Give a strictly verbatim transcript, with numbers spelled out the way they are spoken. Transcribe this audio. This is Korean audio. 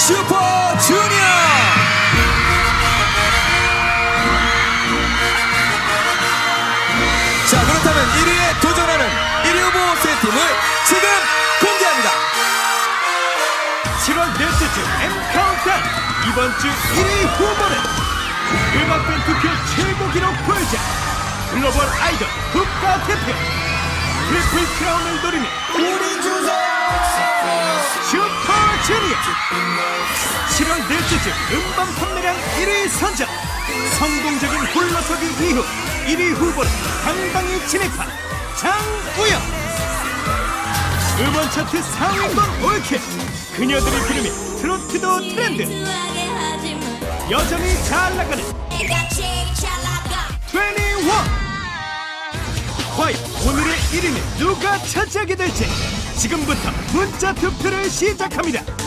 슈퍼주니어. 자, 그렇다면 일 위에 도전하는 일 위 후보 세 팀을 지금 공개합니다. 칠월 넷째 주 M카운트다운 이번 주 일 위 후보는 음악팬 투표 최고 기록 보유자 글로벌 아이돌 국가대표 트리플 크라운을 노리는 우리 주석 슈퍼주니어. 칠월 넷째 주 음반 판매량 일 위 선정, 성공적인 홀로서기 이후 일 위 후보를 당당히 진입한 장우영. 음원 차트 상위권 올킬, 그녀들이 부르는 트로트도 트렌드, 여전히 잘 나가는 이십일. 과연 오늘의 일 위는 누가 차지하게 될지 지금부터 문자 투표를 시작합니다.